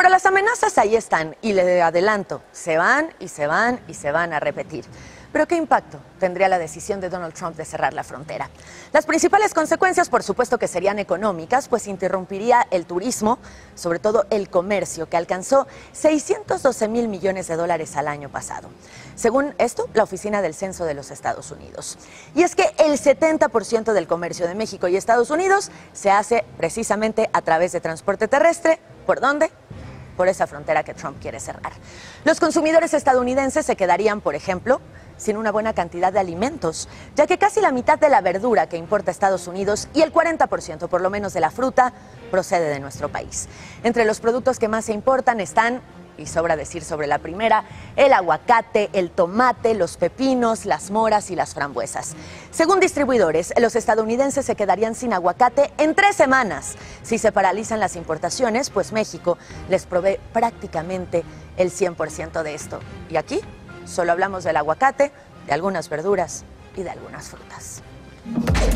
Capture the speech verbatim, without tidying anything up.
Pero las amenazas ahí están, y le adelanto, se van y se van y se van a repetir. Pero ¿qué impacto tendría la decisión de Donald Trump de cerrar la frontera? Las principales consecuencias, por supuesto, que serían económicas, pues interrumpiría el turismo, sobre todo el comercio, que alcanzó seiscientos doce mil millones de dólares al año pasado. Según esto, la Oficina del Censo de los Estados Unidos. Y es que el setenta por ciento del comercio de México y Estados Unidos se hace precisamente a través de transporte terrestre. ¿Por dónde? Por esa frontera que Trump quiere cerrar. Los consumidores estadounidenses se quedarían, por ejemplo, sin una buena cantidad de alimentos, ya que casi la mitad de la verdura que importa Estados Unidos y el cuarenta por ciento por lo menos de la fruta procede de nuestro país. Entre los productos que más se importan están, y sobra decir sobre la primera, el aguacate, el tomate, los pepinos, las moras y las frambuesas. Según distribuidores, los estadounidenses se quedarían sin aguacate en tres semanas si se paralizan las importaciones, pues México les provee prácticamente el cien por ciento de esto. Y aquí solo hablamos del aguacate, de algunas verduras y de algunas frutas.